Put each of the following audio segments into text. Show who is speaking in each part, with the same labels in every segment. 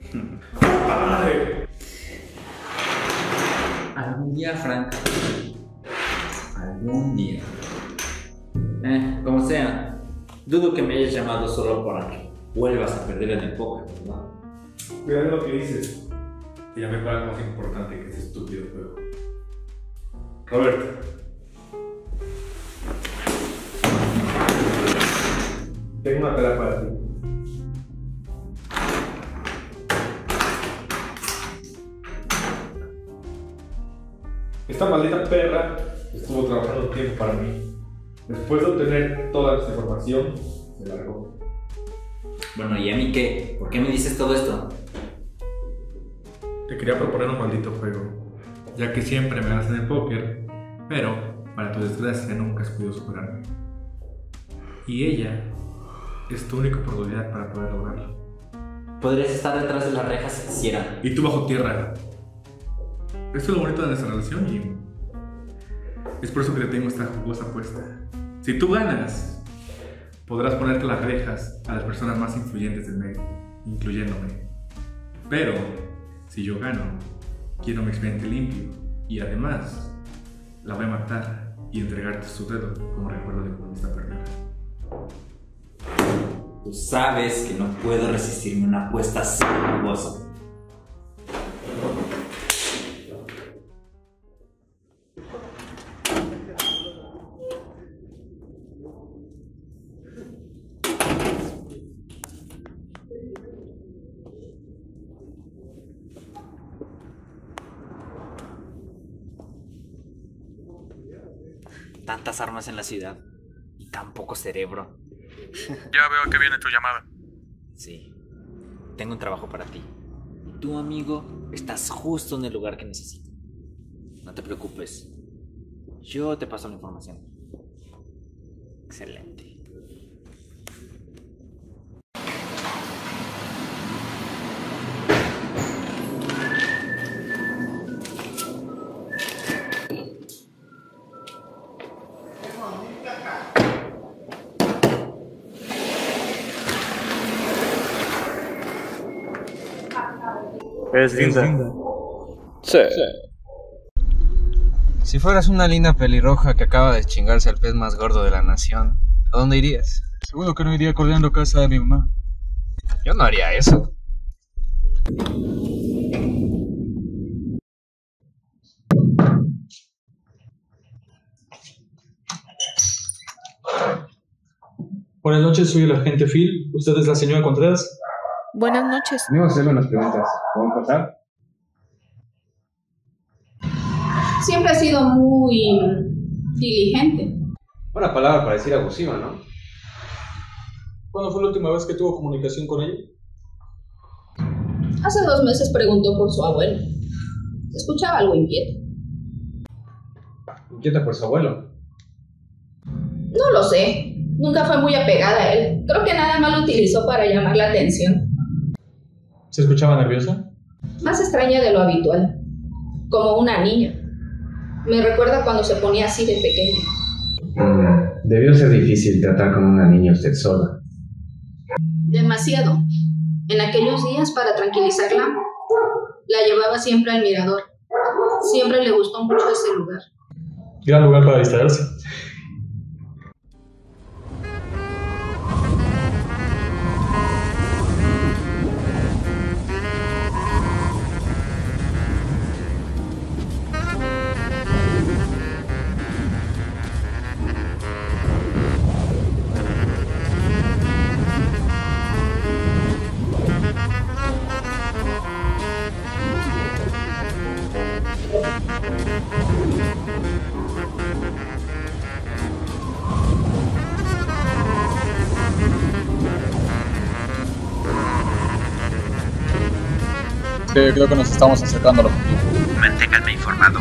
Speaker 1: ¡Ay!
Speaker 2: Algún día, Frank. Algún día. Como sea, dudo que me hayas llamado solo para que vuelvas a perder en el póker, ¿verdad?
Speaker 1: Cuidado lo que dices. Te llamé para algo más importante que ese estúpido juego. Roberto. Tengo una tarea para ti. Esta maldita perra estuvo trabajando tiempo para mí. Después de obtener toda esta información, se largó.
Speaker 2: Bueno, ¿y a mí qué? ¿Por qué me dices todo esto?
Speaker 1: Te quería proponer un maldito juego, ya que siempre me ganas en el póker, pero para tu desgracia nunca has podido superarme. Y ella es tu única oportunidad para poder lograrlo.
Speaker 2: Podrías estar detrás de las rejas si quisiera.
Speaker 1: Y tú bajo tierra. Esto es lo bonito de nuestra relación y es por eso que te tengo esta jugosa apuesta. Si tú ganas, podrás ponerte las rejas a las personas más influyentes del medio, incluyéndome. Pero si yo gano, quiero mi expediente limpio y además la voy a matar y entregarte su dedo como recuerdo de cuando está perdida.
Speaker 2: Tú sabes que no puedo resistirme una apuesta así jugosa. Tantas armas en la ciudad y tan poco cerebro.
Speaker 1: Ya veo que viene tu llamada.
Speaker 2: Sí, tengo un trabajo para ti. Y tú, amigo, estás justo en el lugar que necesito. No te preocupes. Yo te paso la información. Excelente.
Speaker 1: Es linda.
Speaker 3: Sí. Si fueras una linda pelirroja que acaba de chingarse al pez más gordo de la nación, ¿a dónde irías?
Speaker 4: Seguro que no iría corriendo a casa de mi mamá.
Speaker 3: Yo no haría eso.
Speaker 4: Buenas noches, soy el agente Phil. ¿Usted es la señora Contreras?
Speaker 5: Buenas noches.
Speaker 3: Venimos a hacerle unas preguntas. ¿Podemos pasar?
Speaker 5: Siempre ha sido muy diligente.
Speaker 3: Una palabra para decir abusiva, ¿no?
Speaker 4: ¿Cuándo fue la última vez que tuvo comunicación con ella?
Speaker 5: Hace 2 meses preguntó por su abuelo. Se escuchaba algo inquieto.
Speaker 3: Inquieta por su abuelo.
Speaker 5: No lo sé. Nunca fue muy apegada a él. Creo que nada más lo utilizó para llamar la atención.
Speaker 4: ¿Se escuchaba nerviosa?
Speaker 5: Más extraña de lo habitual. Como una niña. Me recuerda cuando se ponía así de pequeña.
Speaker 3: Debió ser difícil tratar con una niña usted sola.
Speaker 5: Demasiado. En aquellos días, para tranquilizarla, la llevaba siempre al mirador. Siempre le gustó mucho ese lugar.
Speaker 4: Gran lugar para distraerse. Creo que nos estamos acercando a lo objetivo.
Speaker 2: Manténganme informado.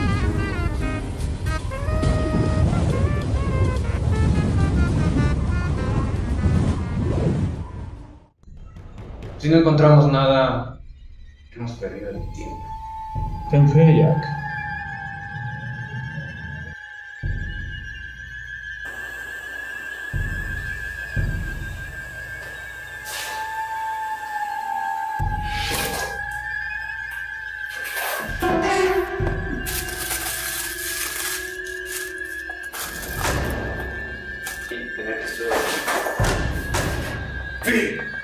Speaker 3: Si no encontramos nada, hemos perdido el tiempo.
Speaker 4: Ten fe, Jack.
Speaker 2: ti tener que estudiar.
Speaker 6: Fin.